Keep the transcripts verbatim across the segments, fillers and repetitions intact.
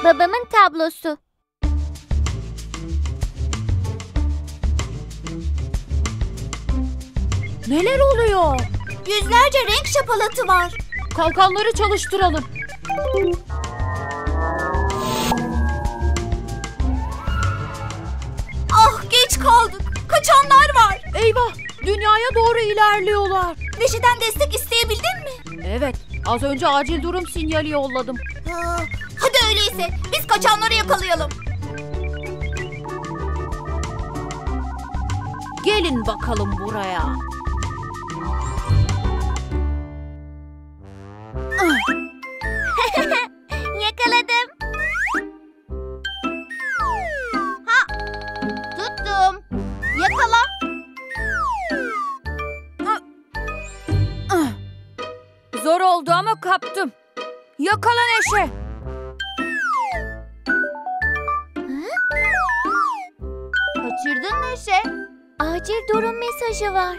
Babamın tablosu. Neler oluyor? Yüzlerce renk şapalatı var. Kalkanları çalıştıralım. Ah, geç kaldık. Kaçanlar var. Eyvah, dünyaya doğru ilerliyorlar. Neşe'den destek isteyebildin mi? Evet, az önce acil durum sinyali yolladım. Ha, hadi öyleyse biz kaçanları yakalayalım. Gelin bakalım buraya. Yakaladım. Ha, tuttum. Yakala. Zor oldu ama kaptım. Yakala Neşe. Kaçırdın Neşe. Acil durum mesajı var.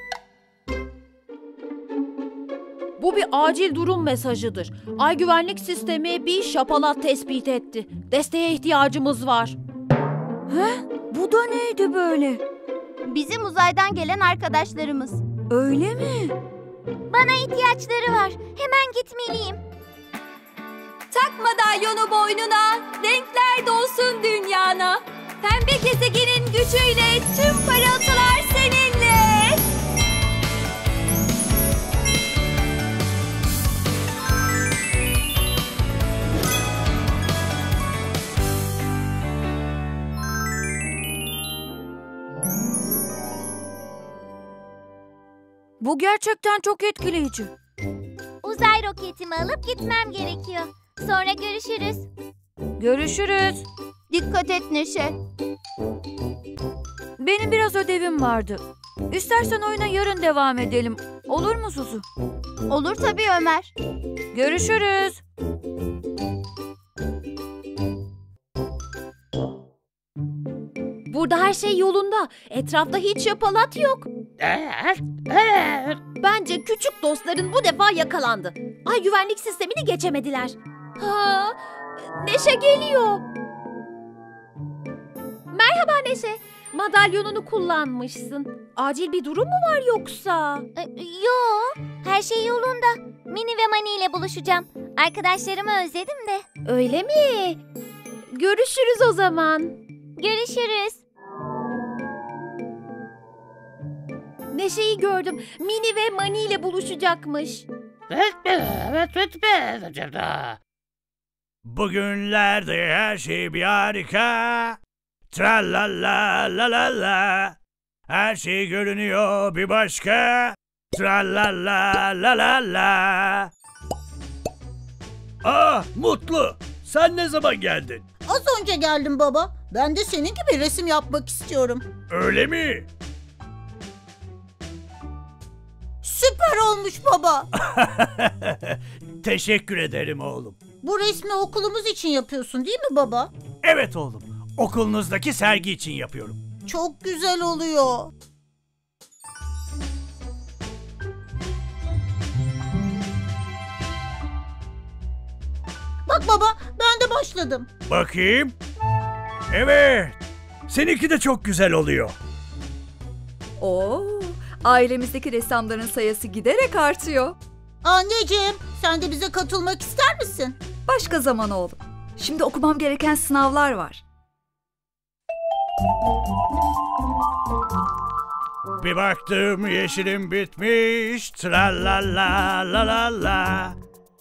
Bu bir acil durum mesajıdır. Ay güvenlik sistemi bir şapalat tespit etti. Desteğe ihtiyacımız var. He? Bu da neydi böyle? Bizim uzaydan gelen arkadaşlarımız. Öyle mi? Bana ihtiyaçları var. Hemen gitmeliyim. Tak madalyonu boynuna, renkler dolsun dünyana. Pembe gezegenin gücüyle tüm parıltılar seninle. Bu gerçekten çok etkileyici. Uzay roketimi alıp gitmem gerekiyor. Sonra görüşürüz. Görüşürüz. Dikkat et Neşe. Benim biraz ödevim vardı. İstersen oyuna yarın devam edelim. Olur mu Suzu? Olur tabii Ömer. Görüşürüz. Burada her şey yolunda. Etrafta hiç şapalat yok. Bence küçük dostların bu defa yakalandı. Ay güvenlik sistemini geçemediler. Ha, Neşe geliyor. Merhaba Neşe. Madalyonunu kullanmışsın. Acil bir durum mu var yoksa? E, yo, her şey yolunda. Mini ve Mani ile buluşacağım. Arkadaşlarımı özledim de. Öyle mi? Görüşürüz o zaman. Görüşürüz. Neşe'yi gördüm. Mini ve Mani ile buluşacakmış. Bugünlerde her şey bir harika. Tralala la la la. Her şey görünüyor bir başka. Tralala la la la. Aa, Mutlu. Sen ne zaman geldin? Az önce geldim baba. Ben de senin gibi resim yapmak istiyorum. Öyle mi? Süper olmuş baba. Teşekkür ederim oğlum. Bu resmi okulumuz için yapıyorsun değil mi baba? Evet oğlum. Okulunuzdaki sergi için yapıyorum. Çok güzel oluyor. Bak baba, ben de başladım. Bakayım. Evet. Seninki de çok güzel oluyor. Oo, ailemizdeki ressamların sayısı giderek artıyor. Anneciğim, sen de bize katılmak ister misin? Başka zaman oğlum. Şimdi okumam gereken sınavlar var. Bir baktım yeşilim bitmiş. Tralala la la la.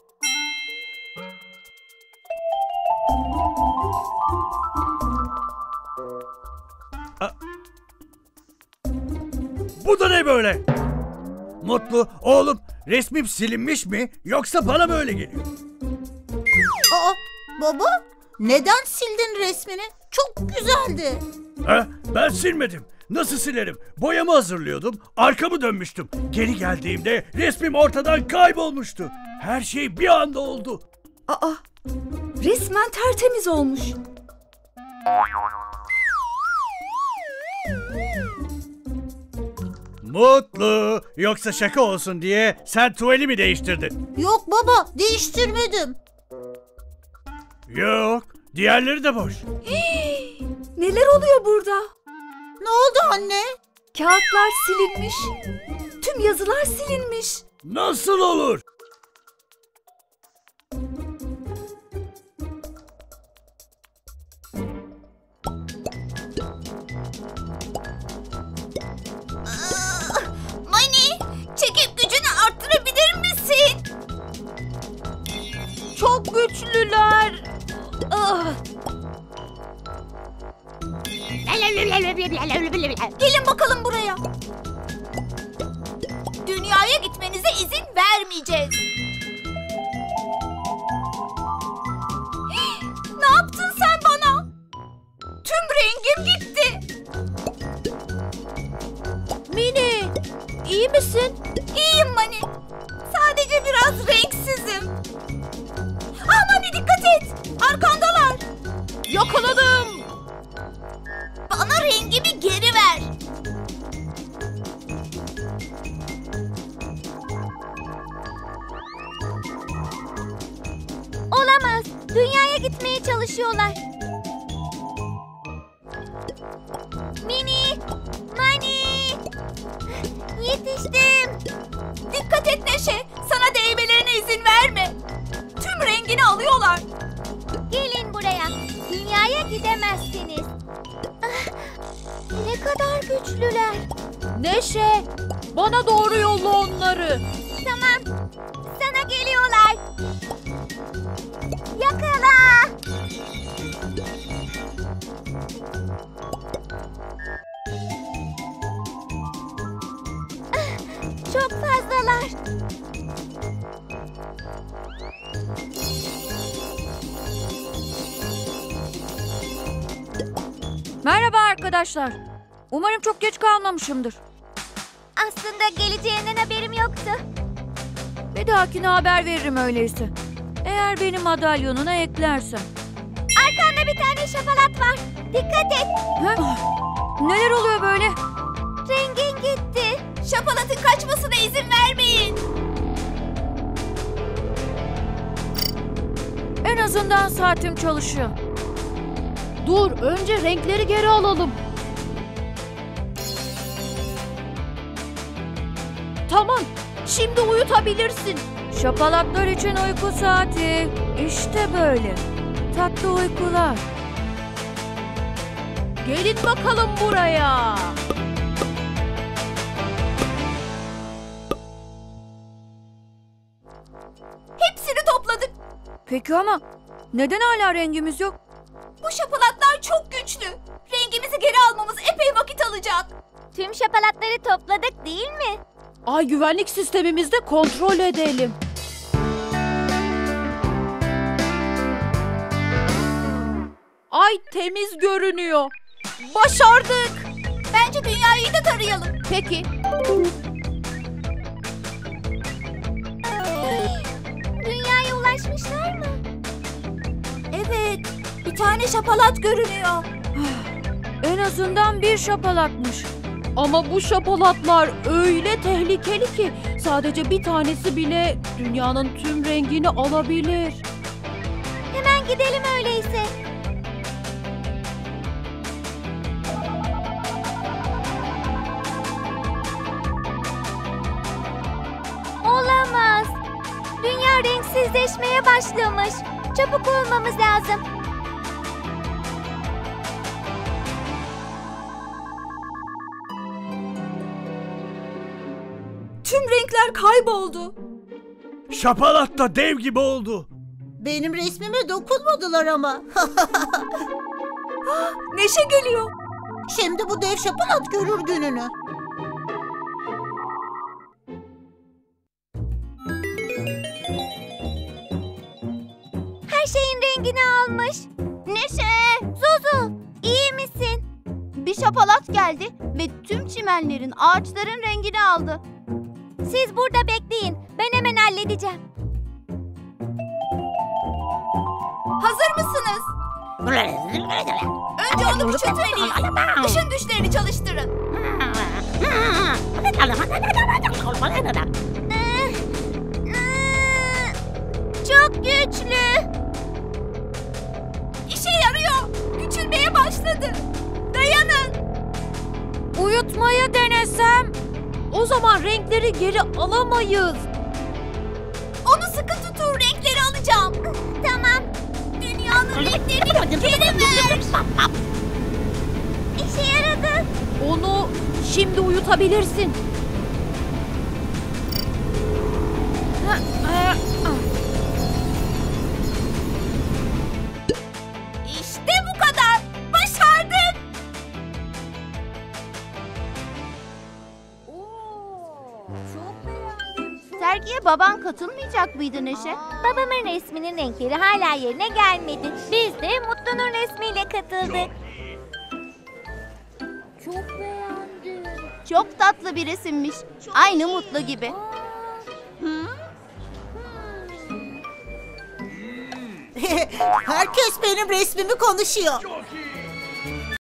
Bu da ne böyle? Mutlu, oğlum resmim silinmiş mi yoksa bana mı öyle geliyor? Aa, baba, neden sildin resmini? Çok güzeldi. Ha, ben silmedim. Nasıl silerim? Boyamı hazırlıyordum, arkamı dönmüştüm. Geri geldiğimde resmim ortadan kaybolmuştu. Her şey bir anda oldu. Aa, resmen tertemiz olmuş. Mutlu, yoksa şaka olsun diye sen tuvali mi değiştirdin? Yok baba, değiştirmedim. Yok, diğerleri de boş. Neler oluyor burada? Ne oldu anne? Kağıtlar silinmiş. Tüm yazılar silinmiş. Nasıl olur? Mani, çekim gücünü arttırabilir misin? Çok güçlüler. Ah, Gelin bakalım buraya. Dünyaya gitmenize izin vermeyeceğiz. Ne yaptın sen bana? Tüm rengim gitti. Mini, iyi misin? İyiyim Mani. Sadece biraz renksizim. Ah Mani, dikkat et. Arkandalar. Yakaladım. Bana rengimi geri ver. Olamaz. Dünyaya gitmeye çalışıyorlar. Mini! Mani! Yetiştim. Dikkat et Neşe. Sana değmelerine izin verme. Tüm rengini alıyorlar. Gelin buraya. Dünyaya gidemezsiniz. Ah, ne kadar güçlüler. Neşe, bana doğru yolla onları. Tamam. Sana geliyorlar. Yakala. Ah, çok fazlalar. Merhaba arkadaşlar. Umarım çok geç kalmamışımdır. Aslında geleceğinden haberim yoktu. Bir dahakine haber veririm öyleyse. Eğer beni madalyonuna eklersen. Arkanda bir tane şapalat var. Dikkat et. Ha? Neler oluyor böyle? Rengin gitti. Şapalatın kaçmasına izin vermeyin. En azından saatim çalışıyor. Dur, önce renkleri geri alalım. Tamam, şimdi uyutabilirsin. Şapalatlar için uyku saati. İşte böyle. Tatlı uykular. Gelin bakalım buraya. Hepsini topladık. Peki ama neden hala rengimiz yok? Bu şapalatlar çok güçlü. Rengimizi geri almamız epey vakit alacak. Tüm şapalatları topladık değil mi? Ay güvenlik sistemimizde kontrol edelim. Ay temiz görünüyor. Başardık. Bence dünyayı da tarayalım. Peki. Dünyaya ulaşmışlar mı? Evet. Bir tane şapalat görünüyor. En azından bir şapalatmış. Ama bu şapalatlar öyle tehlikeli ki sadece bir tanesi bile dünyanın tüm rengini alabilir. Hemen gidelim öyleyse. Olamaz. Dünya renksizleşmeye başlamış. Çabuk olmamız lazım. Tüm renkler kayboldu. Şapalat da dev gibi oldu. Benim resmime dokunmadılar ama. Neşe geliyor. Şimdi bu dev şapalat görür gününü. Her şeyin rengini almış. Neşe, Zuzu, iyi misin? Bir şapalat geldi ve tüm çimenlerin, ağaçların rengini aldı. Siz burada bekleyin. Ben hemen halledeceğim. Hazır mısınız? Önce onu küçültmeliyiz. Işın güçlerini çalıştırın. Çok güçlü. başladı. Dayanın. Uyutmayı denesem? O zaman renkleri geri alamayız. Onu sıkı tutun, renkleri alacağım. Tamam. Dünyanın renklerini geri ver. İşe yaradı. Onu şimdi uyutabilirsin. İşte bu kadar. Başardık. Sergiye baban katılmayacak mıydı Neşe? Babamın resminin renkleri hala yerine gelmedi. Biz de Mutlu'nun resmiyle katıldık. Çok beğendim. Çok tatlı bir resimmiş. Aynı Mutlu gibi. Herkes benim resmimi konuşuyor.